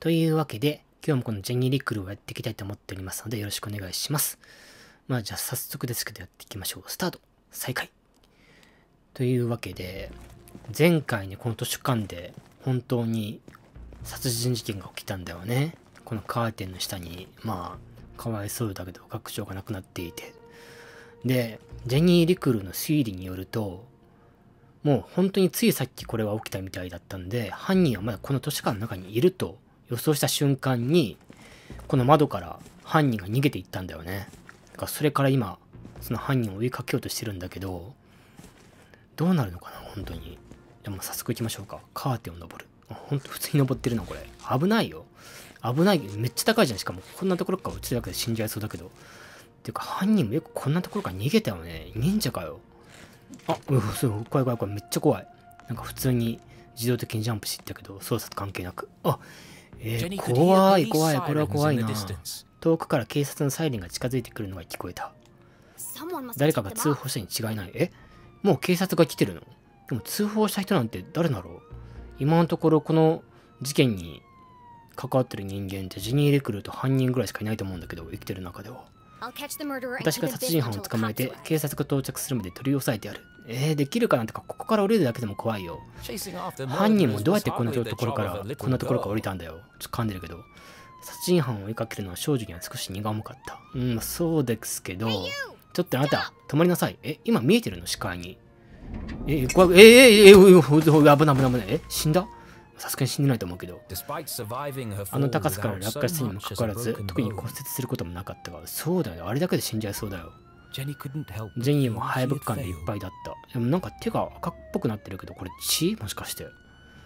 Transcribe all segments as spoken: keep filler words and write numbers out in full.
というわけで、今日もこのジェニー・リクルをやっていきたいと思っておりますので、よろしくお願いします。まあじゃあ早速ですけどやっていきましょう。スタート再開というわけで、前回ね、この図書館で本当に殺人事件が起きたんだよね。このカーテンの下に、まあ、かわいそうだけど学長が亡くなっていて。で、ジェニー・リクルの推理によると、もう本当についさっきこれは起きたみたいだったんで、犯人はまだこの図書館の中にいると予想した瞬間に、この窓から犯人が逃げていったんだよね。だからそれから今、その犯人を追いかけようとしてるんだけど、どうなるのかな、本当に。でも早速行きましょうか。カーテンを登る。ほんと普通に登ってるな、これ。危ないよ。危ない。めっちゃ高いじゃん。しかもこんなところから落ちるだけで死んじゃいそうだけど。っていうか、犯人もよくこんなところから逃げたよね。忍者かよ。あ、うそう、怖い怖い怖い。めっちゃ怖い。なんか普通に自動的にジャンプしていったけど、操作と関係なく。あ、えー、怖い怖い。これは怖いな。遠くから警察のサイレンが近づいてくるのが聞こえた。誰かが通報したに違いない。え、もう警察が来てるの？でも通報した人なんて誰だろう？今のところこの事件に関わってる人間ってジェニー・リクルと犯人ぐらいしかいないと思うんだけど、生きてる中では。私が殺人犯を捕まえて警察が到着するまで取り押さえてやる。えー、できるかなんてか、ここから降りるだけでも怖いよ。犯人もどうやってこんなところからこんなところから降りたんだよ。ちょっと噛んでるけど。殺人犯を追いかけるのは少女には少し荷が重かった。うん、そうですけど、ちょっとあなた止まりなさい。え、今見えてるの視界に。え、怖い。えええええ危ない危ない危ない。え、死んだ？さすがに死んでないと思うけど。あの高さから落下したにもかかわらず、特に骨折することもなかったが、そうだよ。あれだけで死んじゃいそうだよ。ジェニーも敗北感でいっぱいだった。でもなんか手が赤っぽくなってるけど、これ血？もしかして。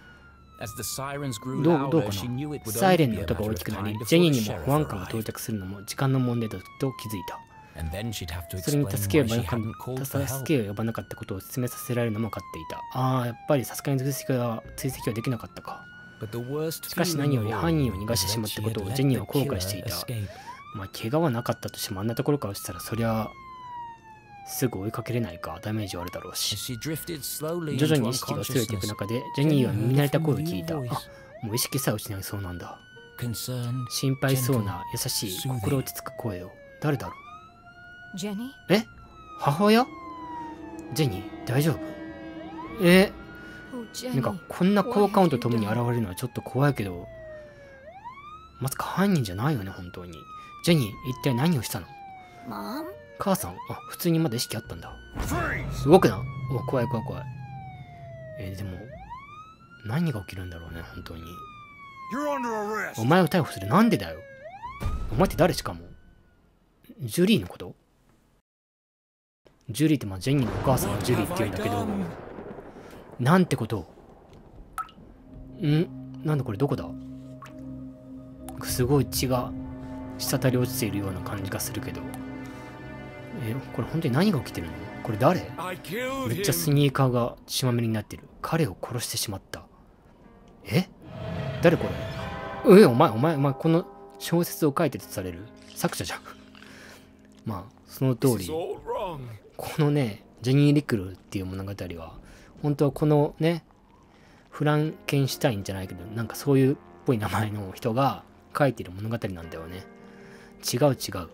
どう、どうかな。サイレンの音が大きくなり、ジェニーにも保安官が到着するのも時間の問題だと気づいた。それに助けを呼ばなかった、助けを呼ばなかったことを説明させられるのも分かっていた。ああ、やっぱりさすがに追跡は、追跡はできなかったか。しかし何より犯人を逃がしてしまったことをジェニーは後悔していた。まあ、怪我はなかったとしてもあんなところから落ちたらそりゃ、すぐ追いかけれないか、ダメージはあるだろうし。徐々に意識が薄れていく中で、ジェニーは耳慣れた声を聞いた。あ、もう意識さえ失いそうなんだ。心配そうな優しい心落ち着く声を。誰だろう？ ジェニー？え？母親？ジェニー、大丈夫？えー、なんかこんな効果音とともに現れるのはちょっと怖いけど、まさか犯人じゃないよね、本当に。ジェニー、一体何をしたの？母さん、あ、普通にまだ意識あったんだ。動くな。お、怖い怖い怖い。えー、でも、何が起きるんだろうね、本当に。お前を逮捕する。なんでだよ。お前って誰？しかも。ジュリーのこと？ジュリーってまあジェニーのお母さんはジュリーって言うんだけど、なんてことを。ん？なんだこれ、どこだ？すごい血が滴り落ちているような感じがするけど。え、これ本当に何が起きてるの？これ誰？めっちゃスニーカーが血まみれになってる。彼を殺してしまった。え？誰これ？え、お前、お前、お前、この小説を書いてとされる作者じゃん。まあ、その通り。このね、ジェニー・リクルっていう物語は、本当はこのね、フランケンシュタインじゃないけど、なんかそういうっぽい名前の人が書いてる物語なんだよね。違う違う。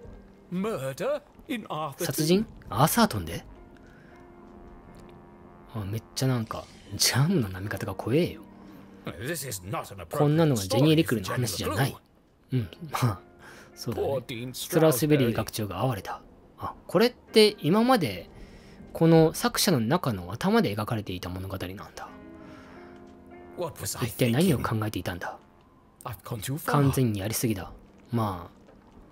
殺人？アーサートンで？あ、めっちゃなんか、ジャムの舐め方が怖えよ。こんなのがジェニー・リクルの話じゃない。うん、まあ、そうだね。ストラウスベリー学長が哀れた。あ、これって今まで、この作者の中の頭で描かれていた物語なんだ。一体何を考えていたんだ？完全にやりすぎだ。まあ、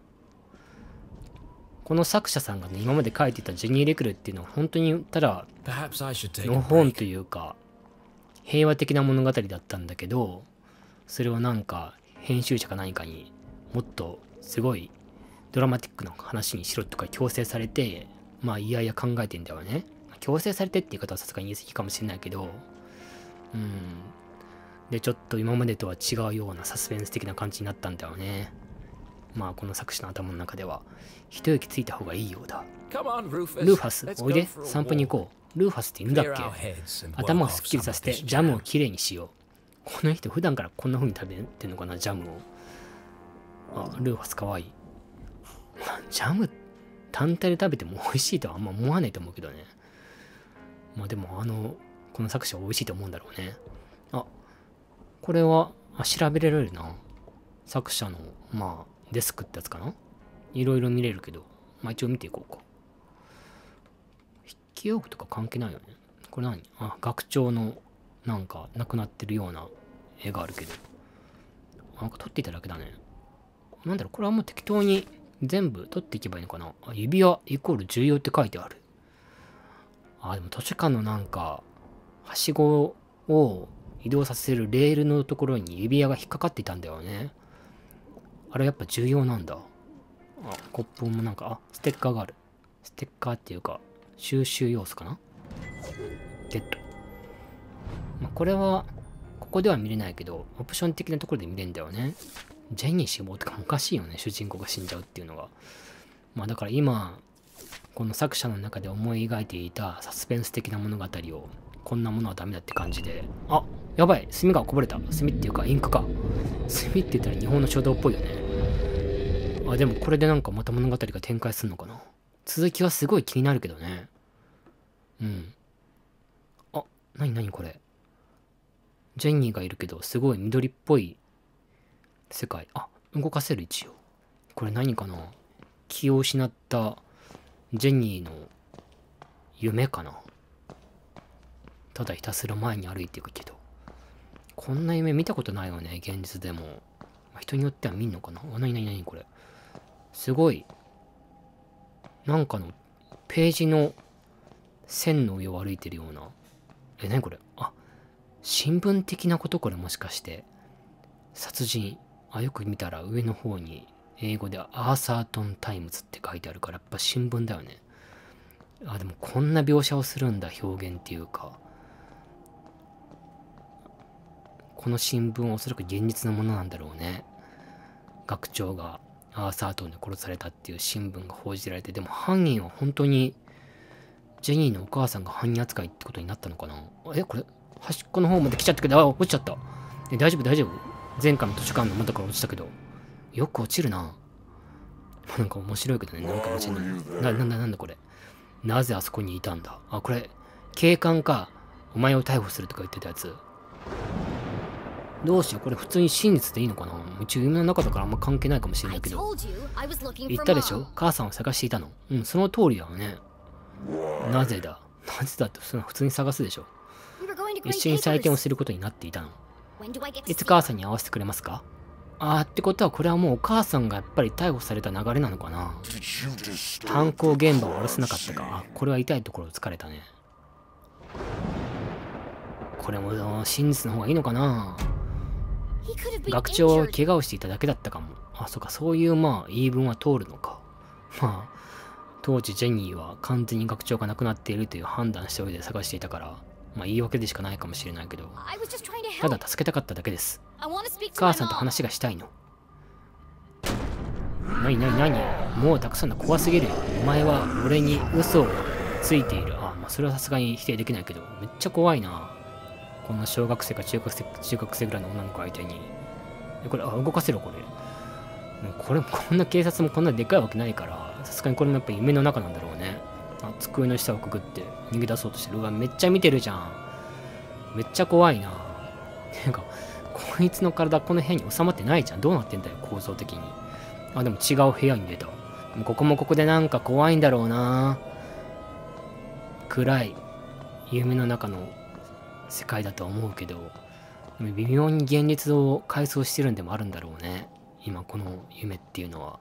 この作者さんがね、今まで書いていたジェニー・リクルっていうのは本当にただの本というか平和的な物語だったんだけど、それをなんか編集者か何かにもっとすごいドラマティックな話にしろとか強制されて、まあいやいや考えてんだよね。強制されてっていう方はさすがに言い過ぎかもしれないけど、うん。で、ちょっと今までとは違うようなサスペンス的な感じになったんだよね。まあこの作者の頭の中では一息ついた方がいいようだ。ルーファス、おいで、散歩に行こう。ルーファスって犬だっけ？頭をすっきりさせてジャムをきれいにしよう。 この人普段からこんな風に食べてんのかな、ジャムを。あ、ルーファスかわいい。まあ、ジャム単体で食べても美味しいとはあんま思わないと思うけどね。まあでもあの、この作者は美味しいと思うんだろうね。あ、これは、あ、調べられるな。作者の、まあ、デスクってやつかな。いろいろ見れるけど、まあ一応見ていこうか。筆記用具とか関係ないよね。これ何？あ、学長の、なんか、亡くなってるような絵があるけど。なんか撮っていただけだね。なんだろう、これはもう適当に全部撮っていけばいいのかな。あ、指輪イコール重要って書いてある。あ、でも図書館のなんか、はしごを移動させるレールのところに指輪が引っかかっていたんだよね。あれやっぱ重要なんだ。あ、コップもなんか、あ、ステッカーがある。ステッカーっていうか、収集要素かな。ゲット。まあ、これは、ここでは見れないけど、オプション的なところで見れるんだよね。ジェニー死亡とかおかしいよね、主人公が死んじゃうっていうのが。まあだから今、この作者の中で思い描いていたサスペンス的な物語を、こんなものはダメだって感じで、あ、やばい、墨がこぼれた。墨っていうかインクか。墨って言ったら日本の書道っぽいよね。あ、でもこれでなんかまた物語が展開するのかな。続きはすごい気になるけどね。うん。あ、なになにこれ。ジェニーがいるけど、すごい緑っぽい世界。あ、動かせる一応。これ何かな？気を失ったジェニーの夢かな？ただひたすら前に歩いていくけど。こんな夢見たことないよね、現実でも。まあ、人によっては見んのかな？あ、なになになにこれ。すごい。なんかのページの線の上を歩いてるような。え、なにこれ？あ、新聞的なことこれもしかして。殺人。あ、よく見たら上の方に英語でアーサートンタイムズって書いてあるからやっぱ新聞だよね。あ、でもこんな描写をするんだ、表現っていうか。この新聞はおそらく現実のものなんだろうね。学長がアーサートンで殺されたっていう新聞が報じられて、でも犯人は本当にジェニーのお母さんが犯人扱いってことになったのかな。え、これ端っこの方まで来ちゃったけど、あ、落ちちゃった。え、大丈夫大丈夫？前回の図書館の窓から落ちたけど、よく落ちるな。なんか面白いけどね、なんか落ちるの。な、なんだなんだこれ。なぜあそこにいたんだ。あ、これ、警官か、お前を逮捕するとか言ってたやつ。どうしよう、これ普通に真実でいいのかな。うち夢の中だからあんま関係ないかもしれないけど。言ったでしょ？母さんを探していたの。うん、その通りだよね。なぜだなぜだってその普通に探すでしょ。一緒に採点をすることになっていたの。いつ母さんに会わせてくれますか？あーってことはこれはもうお母さんがやっぱり逮捕された流れなのかな。犯行現場を荒らせなかったか。あ、これは痛いところを疲れたね。これも真実の方がいいのかな。学長は怪我をしていただけだったかも。あ、そっか、そういうまあ言い分は通るのか。まあ当時ジェニーは完全に学長が亡くなっているという判断した上で探していたから、まあ言い訳でしかないかもしれないけど、ただ助けたかっただけです。母さんと話がしたいの。なになになに、もうたくさんだ、怖すぎるよ。お前は俺に嘘をついている。あ、まあそれはさすがに否定できないけど、めっちゃ怖いな。こんな小学生か中学生、中学生ぐらいの女の子相手に。これ、あ、動かせろ、これ。これ、こんな警察もこんなでかいわけないから、さすがにこれもやっぱ夢の中なんだろうね。あ、机の下をくぐって逃げ出そうとしてる。うわ、めっちゃ見てるじゃん。めっちゃ怖いな。てか、こいつの体この部屋に収まってないじゃん。どうなってんだよ、構造的に。あ、でも違う部屋に出た。ここもここでなんか怖いんだろうな。暗い夢の中の世界だと思うけど、微妙に現実を回想してるんでもあるんだろうね。今この夢っていうのは。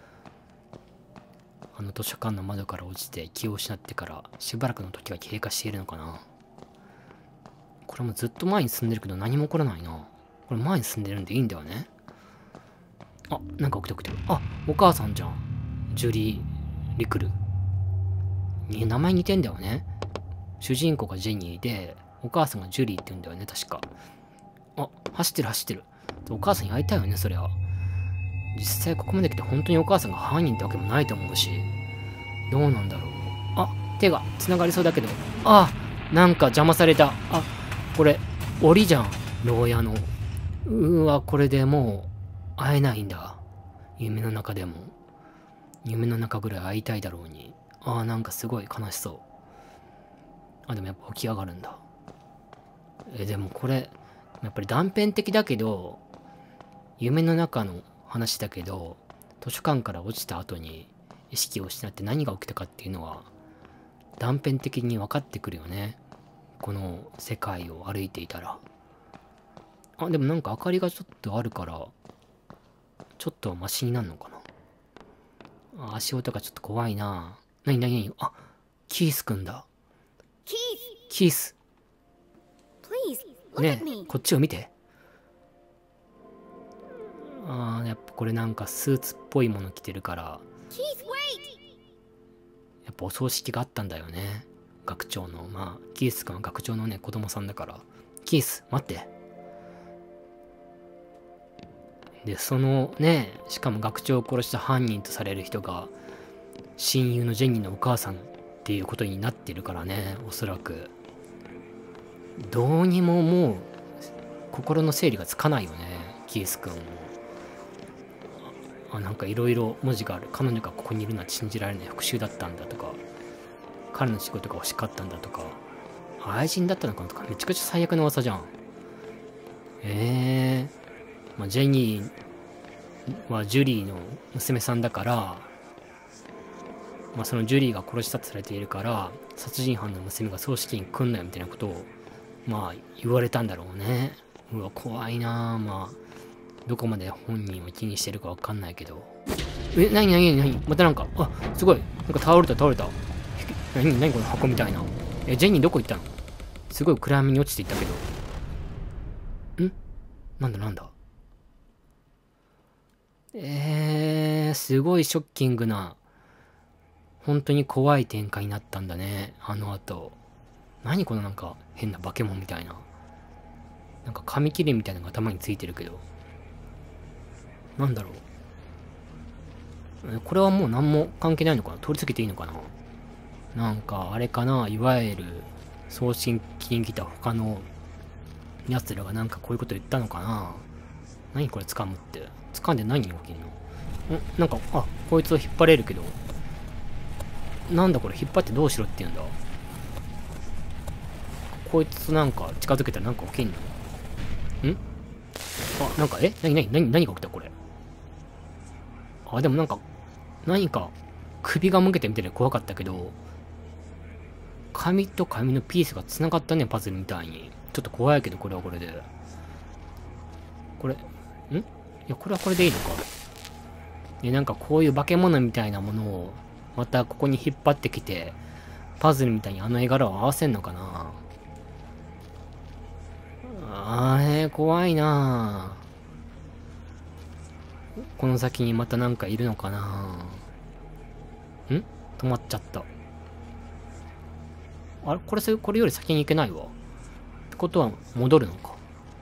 あの図書館の窓から落ちて気を失ってからしばらくの時が経過しているのかな。これもずっと前に進んでるけど何も起こらないな。これ前に進んでるんでいいんだよね。あ、なんか起きて起きてる。あ、お母さんじゃん。ジュリー・リクル。に名前似てんだよね。主人公がジェニーで、お母さんがジュリーって言うんだよね、確か。あ、走ってる走ってる。お母さんに会いたいよね、そりゃ。実際ここまで来て本当にお母さんが犯人ってわけもないと思うし。どうなんだろう。あ、手が繋がりそうだけど。あ、なんか邪魔された。あ、これ、檻じゃん。 牢屋の。うーわ、これでもう会えないんだ。夢の中でも。夢の中ぐらい会いたいだろうに。ああ、なんかすごい悲しそう。あ、でもやっぱ起き上がるんだ。え、でもこれ、やっぱり断片的だけど、夢の中の話だけど、図書館から落ちた後に意識を失って何が起きたかっていうのは、断片的に分かってくるよね。この世界を歩いていたら。あ、でもなんか明かりがちょっとあるから、ちょっとはマシになるのかな。あ、足音がちょっと怖いな。なになになに、あ、キースくんだ。キース。ねえ、こっちを見て。あー、やっぱこれなんかスーツっぽいもの着てるから、やっぱお葬式があったんだよね。学長の、まあ、キースくんは学長のね、子供さんだから。キース、待って。で、そのね、しかも学長を殺した犯人とされる人が、親友のジェニーのお母さんっていうことになってるからね、おそらく。どうにももう、心の整理がつかないよね、キースくんも。あ、なんかいろいろ文字がある。彼女がここにいるなんて信じられない。復讐だったんだとか、彼の仕事が欲しかったんだとか、愛人だったのかなとか、めちゃくちゃ最悪な噂じゃん。ええー。まあ、ジェニーはジュリーの娘さんだから、まあ、そのジュリーが殺したとされているから、殺人犯の娘が葬式に来んなよみたいなことを、まあ、言われたんだろうね。うわ、怖いなぁ。まあ、どこまで本人を気にしてるかわかんないけど。え、なになになに、またなんか、あ、すごい。なんか倒れた倒れた。なになにこの箱みたいな。え、ジェニーどこ行ったの？すごい暗闇に落ちていったけど。ん？なんだなんだ。えー、すごいショッキングな、本当に怖い展開になったんだね、あの後。何このなんか変な化け物みたいな。なんか紙切れみたいなのが頭についてるけど。なんだろう。これはもう何も関係ないのかな？通り過ぎていいのかな？なんかあれかな、いわゆる送信機に来た他の奴らがなんかこういうこと言ったのかな？何これ掴むって。掴んで何が起きんの？んなんか、あ、こいつを引っ張れるけど。なんだこれ、引っ張ってどうしろって言うんだ。こいつなんか近づけたらなんか起きんの？んあ、なんか、えなになになに何が起きたこれ。あ、でもなんか、何か、首が向けてみたいで怖かったけど、紙と紙のピースが繋がったね、パズルみたいに。ちょっと怖いけど、これはこれで。これ、んいや、これはこれでいいのか。で、なんかこういう化け物みたいなものを、またここに引っ張ってきて、パズルみたいにあの絵柄を合わせんのかな。あー、えー、怖いなー。この先にまたなんかいるのかな。ん止まっちゃった。あれこれ、これより先に行けないわ。ってことは、戻るのか。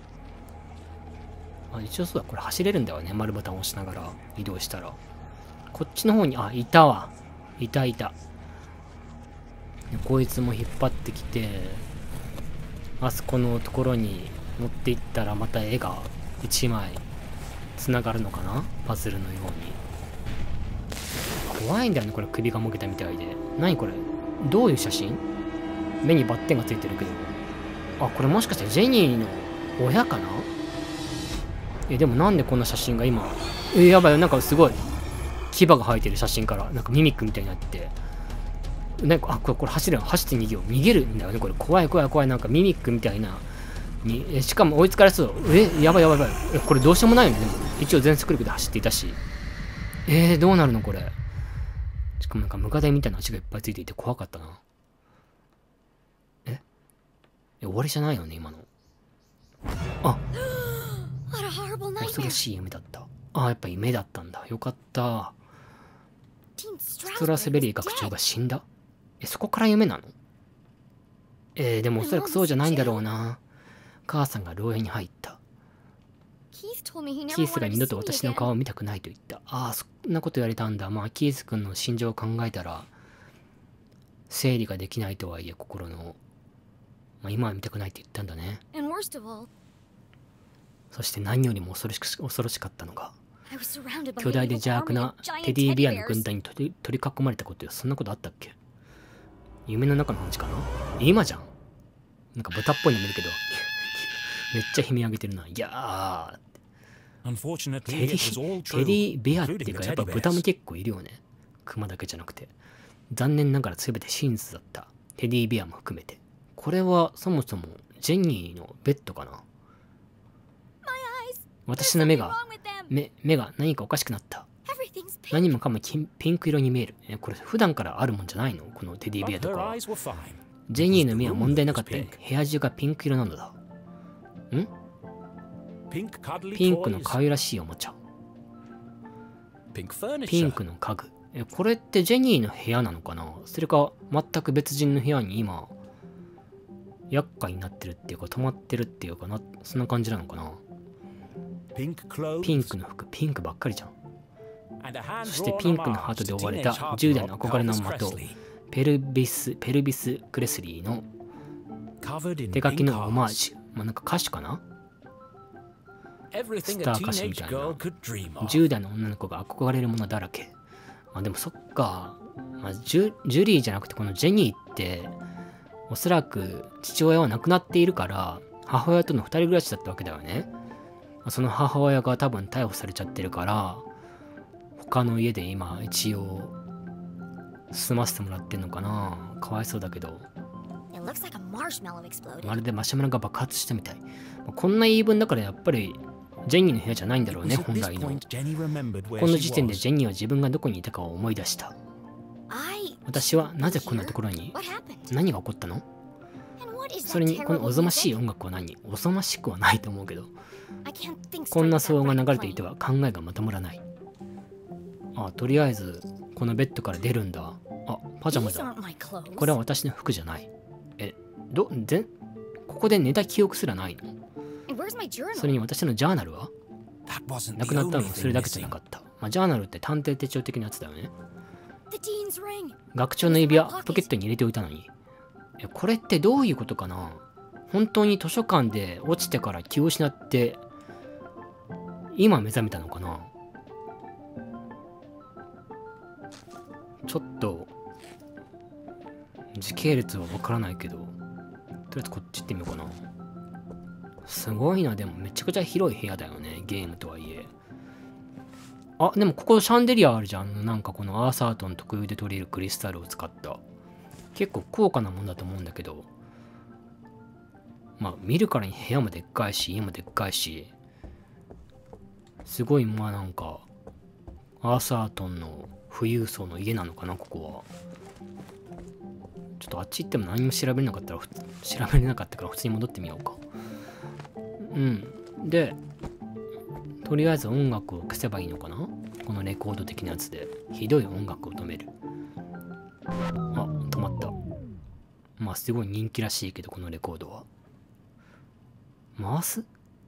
あ、一応そうだ。これ走れるんだよね。丸ボタン押しながら移動したら。こっちの方に、あ、いたわ。いたいた。こいつも引っ張ってきて、あそこのところに持っていったらまた絵が一枚繋がるのかな？パズルのように。怖いんだよね、これ首がもげたみたいで。何これ？どういう写真？目にバッテンがついてるけど。あ、これもしかしてジェニーの親かな？え、でもなんでこんな写真が今、え、やばいよ、なんかすごい、牙が生えてる写真から、なんかミミックみたいになって、なんか、あ、これ、これ走るよ、走って逃げよう。逃げるんだよね、これ。怖い怖い怖い、なんかミミックみたいな、に、え、しかも追いつかれそう。え、やばいやばいやばい。え、これどうしようもないよね、でも。一応全速力で走っていたし。えー、どうなるのこれ。しかもなんかムカデみたいな足がいっぱいついていて怖かったな。ええ、終わりじゃないよね、今の。あ恐ろしい夢だった。あ、やっぱ夢だったんだ。よかった。ストラスベリー学長が死んだ？え、そこから夢なの？えー、でもおそらくそうじゃないんだろうな。母さんが牢屋に入った。キースが二度と私の顔を見たくないと言った。ああ、そんなこと言われたんだ。まあ、キース君の心情を考えたら、整理ができないとはいえ、心の。まあ、今は見たくないって言ったんだね。 そして何よりも恐ろしく恐ろしかったのが、巨大で邪悪なテディベアの軍団に取り取り囲まれたことよ。そんなことあったっけ？夢の中の話かな？今じゃん。なんか豚っぽいの見るけどめっちゃ悲鳴上げてるな。いやー、テディテディベアっていうかやっぱ豚も結構いるよね。熊だけじゃなくて。残念ながら全て真実だった。テディベアも含めて。これはそもそもジェニーのベッドかな？私の目が目目が何かおかしくなった。何もかもピンク色に見える。え、これ普段からあるもんじゃないの？このテディベアとか。ジェニーの目は問題なかった。部屋中がピンク色なのだ。ん？ピンクの可愛らしいおもちゃ。ピンクの家具。え、これってジェニーの部屋なのかな？それか全く別人の部屋に今厄介になってるっていうか止まってるっていうかな、そんな感じなのかな。ピンクの服、ピンクばっかりじゃん。そしてピンクのハートで覆われたじゅう代の憧れの的、ペルビス・ペルビス・クレスリーの手書きのオマージュ。まあ、なんか歌手かな？スター歌手みたいな。じゅう代の女の子が憧れるものだらけ。まあでもそっか。まあ、ジュ、ジュリーじゃなくてこのジェニーって、おそらく父親は亡くなっているから、母親との二人暮らしだったわけだよね。その母親が多分逮捕されちゃってるから、他の家で今一応住ませてもらってんのかな。かわいそうだけど。まるでマシュマロが爆発したみたい。こんな言い分だからやっぱりジェニーの部屋じゃないんだろうね、本来の。この時点でジェニーは自分がどこにいたかを思い出した。私はなぜこんなところに？何が起こったの？それにこのおぞましい音楽は何？おぞましくはないと思うけど。こんな騒音が流れていては考えがまとまらない。あ、とりあえずこのベッドから出るんだ。あ、パジャマだ。これは私の服じゃない。え、ど、ぜ、ここで寝た記憶すらないの？それに私のジャーナルは？なくなったのもそれだけじゃなかった。まあ、ジャーナルって探偵手帳的なやつだよね。学長の指輪ポケットに入れておいたのに。え、これってどういうことかな？本当に図書館で落ちてから気を失って今目覚めたのかな？ちょっと時系列はわからないけど、とりあえずこっち行ってみようかな。すごいな。でもめちゃくちゃ広い部屋だよね、ゲームとはいえ。あ、でもここシャンデリアあるじゃん。なんかこのアーサートン特有で取れるクリスタルを使った結構高価なもんだと思うんだけど、まあ見るからに部屋もでっかいし家もでっかいし、すごい、まあなんかアーサートンの富裕層の家なのかな、ここは。ちょっとあっち行っても何も調べれなかったら調べれなかったから普通に戻ってみようか。うん。でとりあえず音楽を消せばいいのかな、このレコード的なやつで。ひどい音楽を止める。あ、止まった。まあすごい人気らしいけど、このレコードは回す。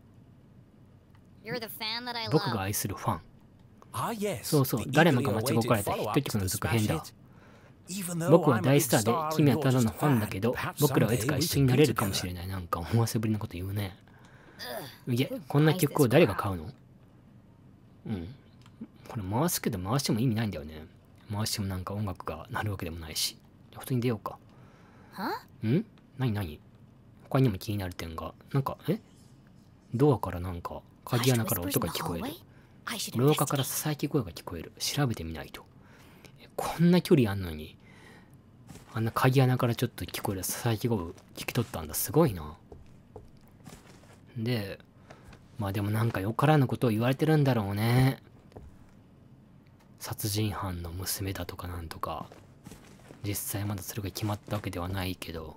僕が愛するファン。そうそう、誰もが待ち焦がれたヒット曲の続編だ。僕は大スターで君はただのファンだけど、僕らはいつか一緒になれるかもしれない。なんか思わせぶりなこと言うね。いえ、こんな曲を誰が買うの？うん。これ回すけど回しても意味ないんだよね。回してもなんか音楽が鳴るわけでもないし。普通に出ようか。ん？何何？他にも気になる点が。なんか、え？ドアからなんか、鍵穴から音が聞こえる。廊下から囁き声が聞こえる。調べてみないと。こんな距離あんのに、あんな鍵穴からちょっと聞こえる囁き声を聞き取ったんだ。すごいな。で、まあでもなんかよからぬことを言われてるんだろうね。殺人犯の娘だとかなんとか。実際まだそれが決まったわけではないけど。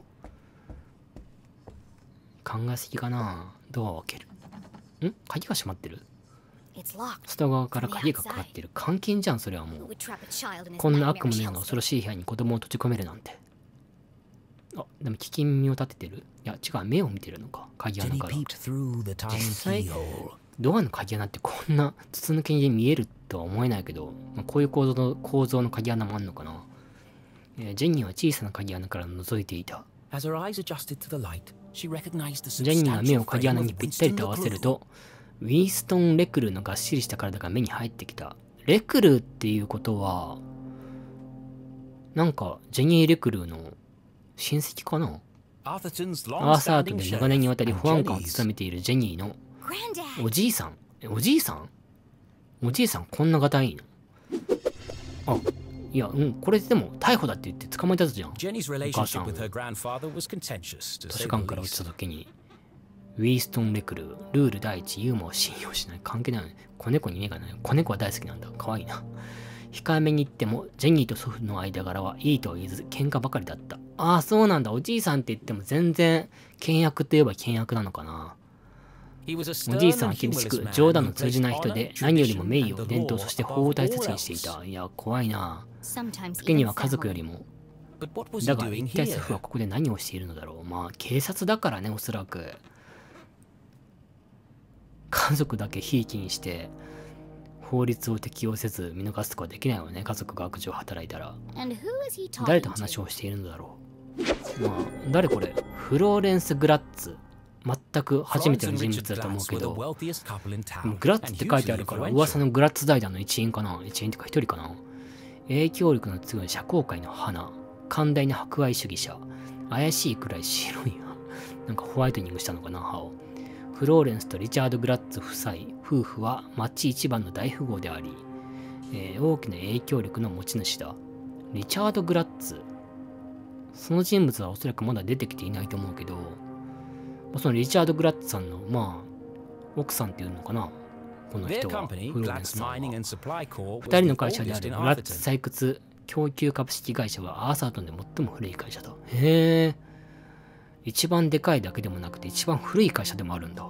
考えすぎかな。ドアを開ける。ん？鍵が閉まってる？外側から鍵がかかってる。監禁じゃん、それはもう。こんな悪夢のような恐ろしい部屋に子供を閉じ込めるなんて。あ、でも聞き耳を立ててる？いや、違う、目を見てるのか。鍵穴から。実際、ドアの鍵穴ってこんな筒抜けに見えるとは思えないけど、まあ、こういう構造の構造の鍵穴もあんのかな。えー、ジェニーは小さな鍵穴から覗いていた。ジェニーが目を鍵穴にぴったりと合わせると、 ウィンストン・レクルのがっしりした体が目に入ってきた。レクルっていうことは、なんか、ジェニー・レクルの親戚かな。アーサートで長年にわたり保安官を務めているジェニーのおじいさん。え、おじいさんおじいさんこんながたいの？あ、いや、うん、これでも逮捕だって言って捕まえたじゃん。お母さんを図書館から落ちた時に、ウィーストン・レクル、ルール第一、ユーモアを信用しない。関係ないよね。子猫に目がない。子猫は大好きなんだ。かわいいな。控えめに言っても、ジェニーと祖父の間柄はいいとは言えず、喧嘩ばかりだった。ああ、そうなんだ。おじいさんって言っても全然、倹約といえば倹約なのかな。おじいさんは厳しく、冗談の通じない人で、何よりも名誉、伝統、そして法を大切にしていた。いや、怖いな。時には家族よりも。だが、一体祖父はここで何をしているのだろう。まあ、警察だからね、おそらく。家族だけひいきにして、法律を適用せず見逃すとかできないよね。家族が悪事を働いたら。誰と話をしているのだろう。まあ、誰これ？フローレンス・グラッツ。全く初めての人物だと思うけど、グラッツって書いてあるから噂のグラッツ財団の一員かな。一員ってか一人かな。影響力の強い社交界の花、寛大な博愛主義者、怪しいくらい白いな。なんかホワイトニングしたのかな、歯を。フローレンスとリチャード・グラッツ夫妻、夫婦は町一番の大富豪であり、えー、大きな影響力の持ち主だ。リチャード・グラッツ。その人物はおそらくまだ出てきていないと思うけど、そのリチャード・グラッツさんの、まあ、奥さんっていうのかな、この人は、フローレンスさんは。二人の会社であるグラッツ採掘供給株式会社はアーサートンで最も古い会社だ。へえ。一番でかいだけでもなくて一番古い会社でもあるんだ。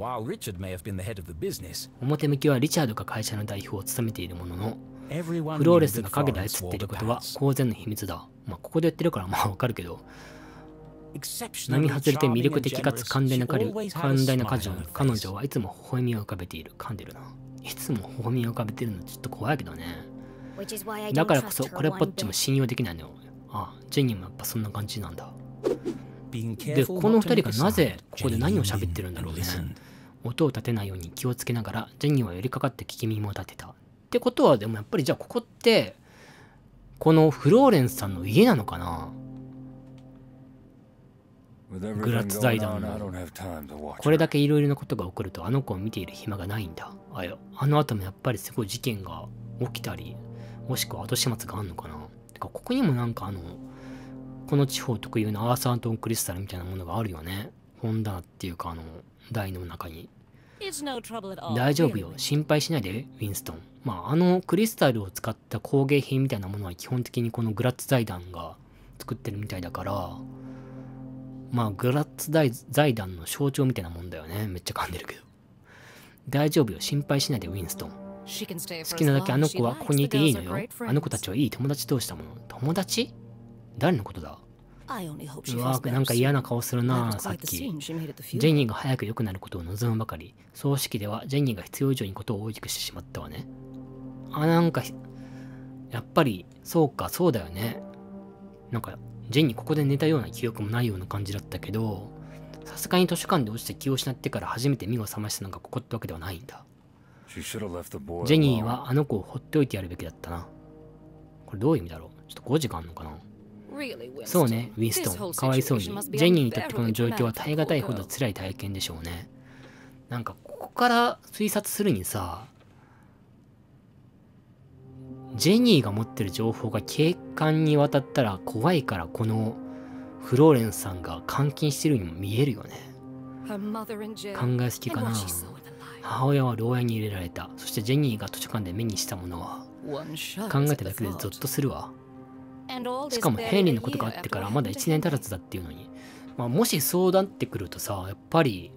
表向きはリチャードが会社の代表を務めているものの、フローレスが陰で操っていることは公然の秘密だ。まあ、ここで言ってるからまあわかるけど、並外れて魅力的かつ寛大な彼寛大な彼女彼女はいつも微笑みを浮かべている。噛んでるな。いつも微笑みを浮かべてるのちょっと怖いけどね。だからこそこれっぽっちも信用できないのよ。ああ、ジェニーもやっぱそんな感じなんだ。で、この二人がなぜここで何を喋ってるんだろうね。音を立てないように気をつけながらジェニーは寄りかかって聞き耳も立てた。ってことはでもやっぱりじゃあここってこのフローレンスさんの家なのかな。グラッツ財団のこれだけいろいろなことが起こるとあの子を見ている暇がないんだ。あよ、あの後もやっぱりすごい事件が起きたりもしくは後始末があんのかな。てかここにもなんかあのこの地方特有のアーサートンクリスタルみたいなものがあるよね。本棚っていうかあの台の中に。大丈夫よ、心配しないでウィンストン。まああのクリスタルを使った工芸品みたいなものは基本的にこのグラッツ財団が作ってるみたいだから、まあグラッツ財団の象徴みたいなもんだよね。めっちゃ噛んでるけど。大丈夫よ、心配しないでウィンストン。好きなだけあの子はここにいていいのよ。あの子たちはいい友達同士だもの。友達？誰のことだ？うわ、なんか嫌な顔するな。さっきジェニーが早く良くなることを望むばかり。葬式ではジェニーが必要以上にことを大きくしてしまったわね。あ、なんかやっぱりそうか、そうだよね。なんかジェニーここで寝たような記憶もないような感じだったけど、さすがに図書館で落ちて気を失ってから初めて目を覚ましたのがここってわけではないんだ。ジェニーはあの子を放っておいてやるべきだったな。これどういう意味だろう。ちょっとごじがあんのかな。そうね、ウィンストン、かわいそうに。ジェニーにとってこの状況は耐え難いほど辛い体験でしょうね。なんかここから推察するにさ、ジェニーが持ってる情報が警官に渡ったら怖いからこのフローレンスさんが監禁してるようにも見えるよね。考えすぎかな。母親は牢屋に入れられた。そしてジェニーが図書館で目にしたものは考えただけでゾッとするわ。しかもヘンリーのことがあってからまだいちねん足らずだっていうのに、まあ、もしそうなってくるとさ、やっぱり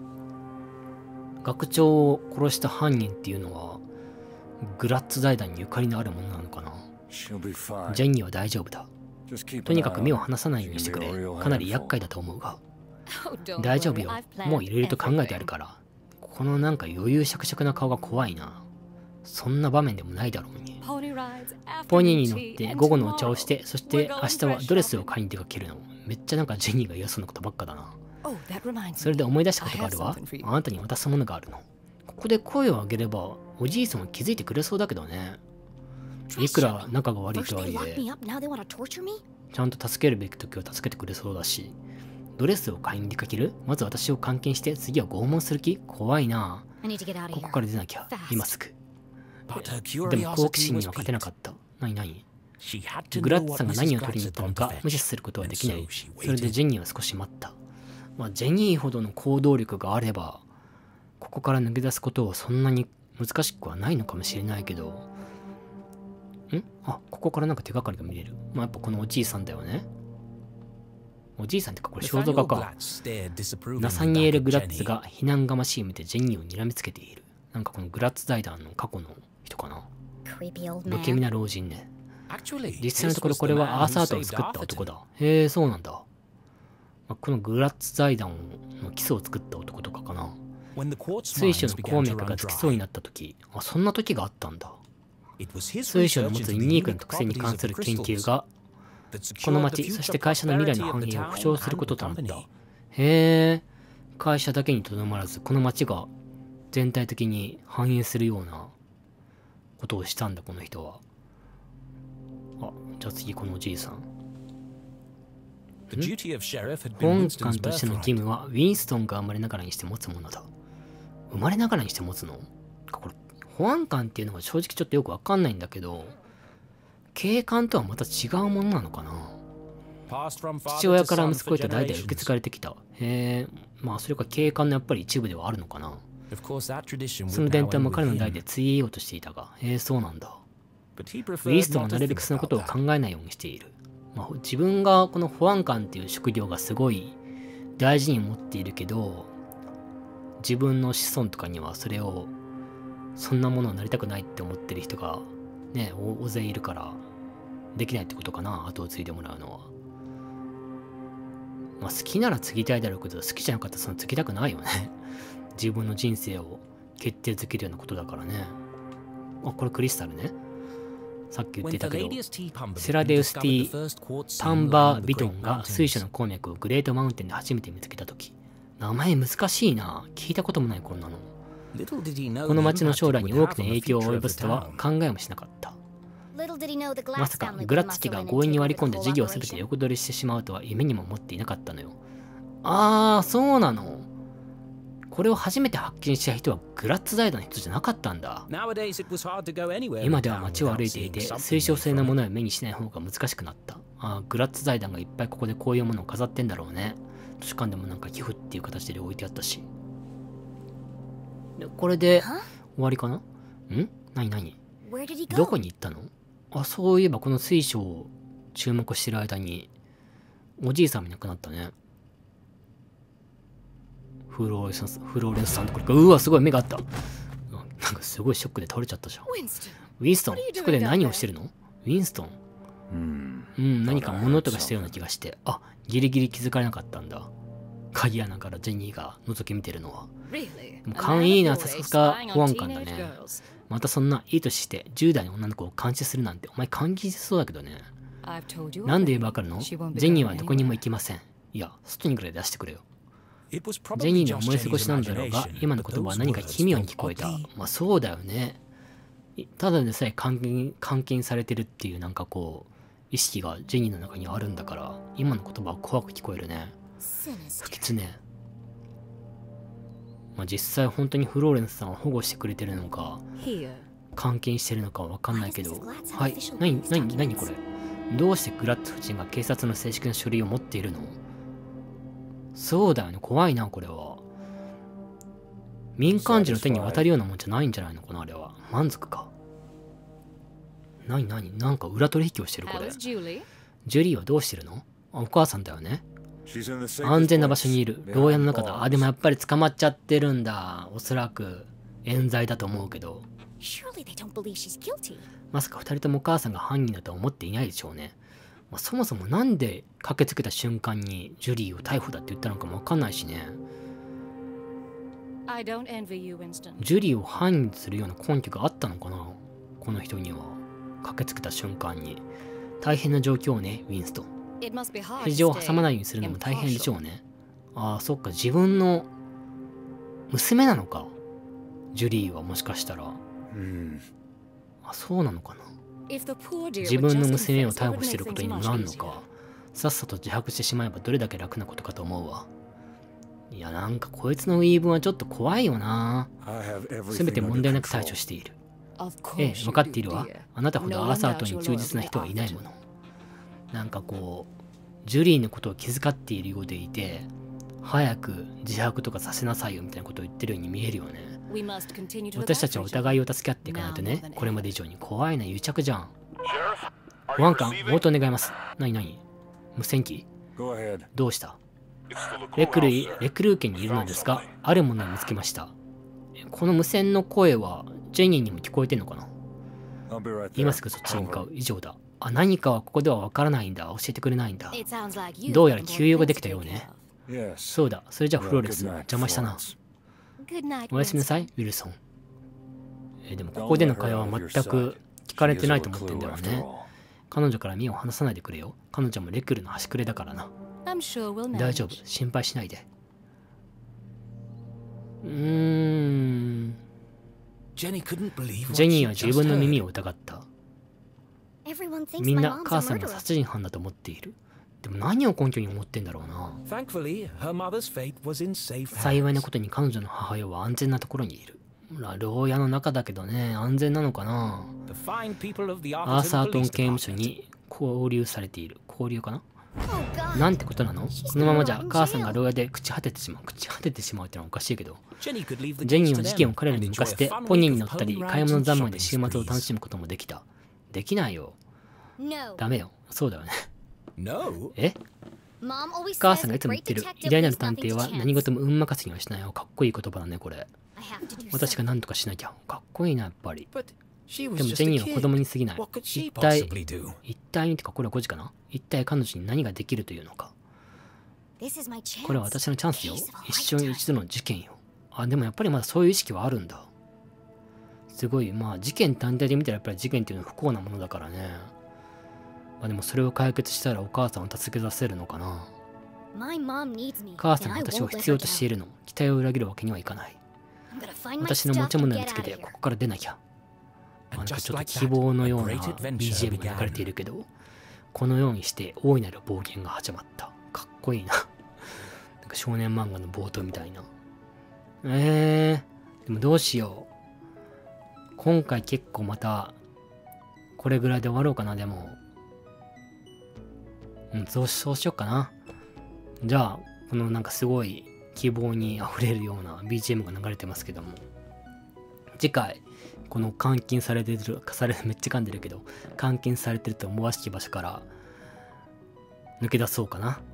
学長を殺した犯人っていうのはグラッツ財団にゆかりのあるものなのかな。ジェニーは大丈夫だ。とにかく目を離さないようにしてくれ。かなり厄介だと思うが。大丈夫よ、もういろいろと考えてあるから。このなんか余裕しゃくしゃくな顔が怖いな。そんな場面でもないだろうに。ポニーに乗って午後のお茶をして、そして明日はドレスを買いに出かけるの。めっちゃなんかジェニーが嫌そうなことばっかだな。それで思い出したことがあるわ。あなたに渡すものがあるの。 ここで声を上げればおじいさんは気づいてくれそうだけどね。いくら仲が悪いとはいえ、ちゃんと助けるべき時は助けてくれそうだし、ドレスを買いに出かける？まず私を監禁して次は拷問する気？怖いな。ここから出なきゃ、今すぐ。でも好奇心には勝てなかった。なになに？グラッツさんが何を取りに行ったのか無視することはできない。それでジェニーは少し待った。まあ、ジェニーほどの行動力があれば、ここから抜け出すことはそんなに難しくはないのかもしれないけど、ん？あ、ここからなんか手がかりが見れる。まあ、やっぱこのおじいさんだよね。おじいさんってかこれ肖像画か。ナサニエル・グラッツが非難がましい目でジェニーを睨みつけている。なんかこのグラッツ財団の過去の人かな。不気味な老人ね。実際のところこれはアーサートを作った男だ。へえ、そうなんだ。まあ、このグラッツ財団の基礎を作った男とかかな。水晶の鉱脈がつきそうになった時、あ、そんな時があったんだ。水晶の持つユニークな特性に関する研究がこの町、そして会社の未来の繁栄を保証することとなった。へえ、会社だけにとどまらずこの町が全体的に繁栄するようなことをしたんだ、この人は。あ、じゃあ次このおじいさん。保安官としての義務はウィンストンが生まれながらにして持つものだ。生まれながらにして持つの？これ保安官っていうのが正直ちょっとよくわかんないんだけど、警官とはまた違うものなのかな。父親から息子へと代々受け継がれてきた。へえ、まあそれか警官のやっぱり一部ではあるのかな。その伝統も彼の代で継いようとしていたが、へえ、そうなんだ。ウィンストンはなるべくそのことを考えないようにしている。まあ、自分がこの保安官っていう職業がすごい大事に持っているけど、自分の子孫とかにはそれをそんなものになりたくないって思ってる人がね、大勢いるからできないってことかな、後を継いでもらうのは。まあ好きなら継ぎたいだろうけど、好きじゃなかったらその継ぎたくないよね。自分の人生を決定づけるようなことだからね。あ、これクリスタルね。さっき言ってたけど、セラデウスティ・タンバービトンが水晶の鉱脈をグレートマウンテンで初めて見つけたとき、名前難しいな。聞いたこともないこんなの。この町の将来に大きな影響を及ぼすとは考えもしなかった。まさかグラッツ家が強引に割り込んで事業を全て横取りしてしまうとは夢にも思っていなかったのよ。あー、そうなの。これを初めて発見した人はグラッツ財団の人じゃなかったんだ。今では街を歩いていて水晶製のものを目にしない方が難しくなった。あー、グラッツ財団がいっぱいここでこういうものを飾ってんだろうね。図書館でもなんか寄付っていう形で置いてあったし。でこれで終わりかな？ん？なになに？どこに行ったの？あ、そういえばこの水晶を注目してる間におじいさんもいなくなったね。フローレンス、フローレンスさんとこれか。うわ、すごい目があった。なんかすごいショックで倒れちゃったじゃん。ウィンストン、そこで何をしてるの？ウィンストン。うん、うん、何か物音がしたような気がして。あ、ギリギリ気づかれなかったんだ。鍵穴からジェニーが覗き見てるのは。でも勘いいな、さすが保安官だね。またそんないい年してじゅう代の女の子を監視するなんてお前監禁しそうだけどね。なんで言えばわかるの？ジェニーはどこにも行きません。いや、外にくらい出してくれよ。ジェニーの思い過ごしなんだろうが、今の言葉は何か奇妙に聞こえた。まあそうだよね。ただでさえ監禁、監禁されてるっていうなんかこう、意識がジェニーの中にはあるんだから、今の言葉は怖く聞こえるね。不吉ね。まあ実際本当にフローレンスさんを保護してくれてるのか、監禁してるのかわかんないけど、はい、なに、なに、なにこれ。どうしてグラッツ夫人が警察の正式な書類を持っているの？そうだよね、怖いな、これは。民間人の手に渡るようなもんじゃないんじゃないのかな、あれは。満足か。なになに、なんか裏取引をしてる、これ。ジュリーはどうしてるの？あ、お母さんだよね。安全な場所にいる。牢屋の中だ。あ、でもやっぱり捕まっちゃってるんだ。おそらく、冤罪だと思うけど。まさか二人ともお母さんが犯人だとは思っていないでしょうね。まあ、そもそもなんで駆けつけた瞬間にジュリーを逮捕だって言ったのかもわかんないしね。ジュリーを犯人とするような根拠があったのかな、この人には。駆けつけた瞬間に。大変な状況ね、ウィンストン。肘を挟まないようにするのも大変でしょうね。ああ、そっか、自分の娘なのか。 ジュリーはもしかしたら。 うん。 あ、そうなのかな。 自自分の娘を逮捕してることにもなんのか。さっさと自白してしまえばどれだけ楽なことかと思うわ。いや、なんかこいつの言い分はちょっと怖いよな。せめて問題なく対処している。ええ、分かっているわ。あなたほどアーサートに忠実な人はいないもの。なんかこう、ジュリーのことを気遣っているようでいて、早く自白とかさせなさいよみたいなことを言ってるように見えるよね。私たちはお互いを助け合っていかないとね、これまで以上に怖いな癒着じゃん。保安官、応答願います。なになに無線機どうしたレクルイ、レクルー家にいるのですが、あるものを見つけました。この無線の声は、ジェニーにも聞こえてんのかな。今すぐそっちに向かう。以上だ。あ、何かはここではわからないんだ。教えてくれないんだ。どうやら給油ができたようね。そうだ。それじゃあフローレス、邪魔したな。おやすみなさい、ウィルソン。えー、でもここでの会話は全く聞かれてないと思ってんだよね。彼女から目を離さないでくれよ。彼女もレクルの端くれだからな。大丈夫、心配しないで。うーん。ジェニーは自分の耳を疑った。みんな母さんが殺人犯だと思っている。でも何を根拠に思ってんだろうな。幸いなことに彼女の母親は安全なところにいる。牢屋の中だけどね、安全なのかな。アーサートン刑務所に拘留されている。拘留かな。なんてことなの。このままじゃ母さんが牢屋で朽ち果ててしまう。朽ち果ててしまうってのはおかしいけど。ジェニーは事件を彼らに任せてポニーに乗ったり買い物三昧で週末を楽しむこともできた。できないよ。ダメよ。そうだよね。え母さんがいつも言ってる偉大なる探偵は何事も運任せにはしないよ。かっこいい言葉だねこれ。私が何とかしなきゃ。かっこいいなやっぱり。でもジェニーは子供に過ぎない。一体一体にてかこれはごじかな。一体彼女に何ができるというのか。これは私のチャンスよ。一生に一度の事件よ。あ、でもやっぱりまだそういう意識はあるんだ。すごい。まあ事件単体で見たらやっぱり事件っていうのは不幸なものだからね。まあでもそれを解決したらお母さんを助け出せるのかな。母さんが私を必要としているの。期待を裏切るわけにはいかない。私の持ち物につけてここから出なきゃ。なんかちょっと希望のような ビージーエム が流れているけど、このようにして大いなる冒険が始まった。かっこいいな。なんか少年漫画の冒頭みたいな。えー、でもどうしよう。今回結構また、これぐらいで終わろうかな、でも。うん、そうそうしよっかな。じゃあ、このなんかすごい希望に溢れるような ビージーエム が流れてますけども。次回、この監禁されてる、されめっちゃ噛んでるけど、監禁されてると思わしき場所から抜け出そうかな。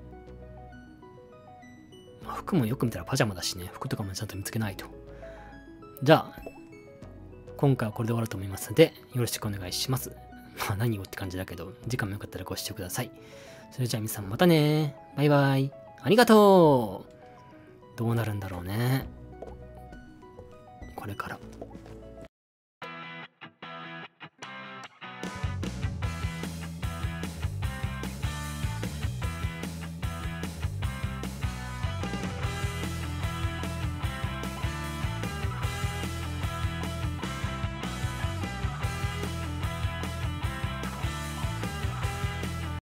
まあ、服もよく見たらパジャマだしね、服とかもちゃんと見つけないと。じゃあ、今回はこれで終わると思いますので、よろしくお願いします。まあ何をって感じだけど、時間もよかったらご視聴ください。それじゃあ皆さんまたね。バイバイ。ありがとう。どうなるんだろうね。これから。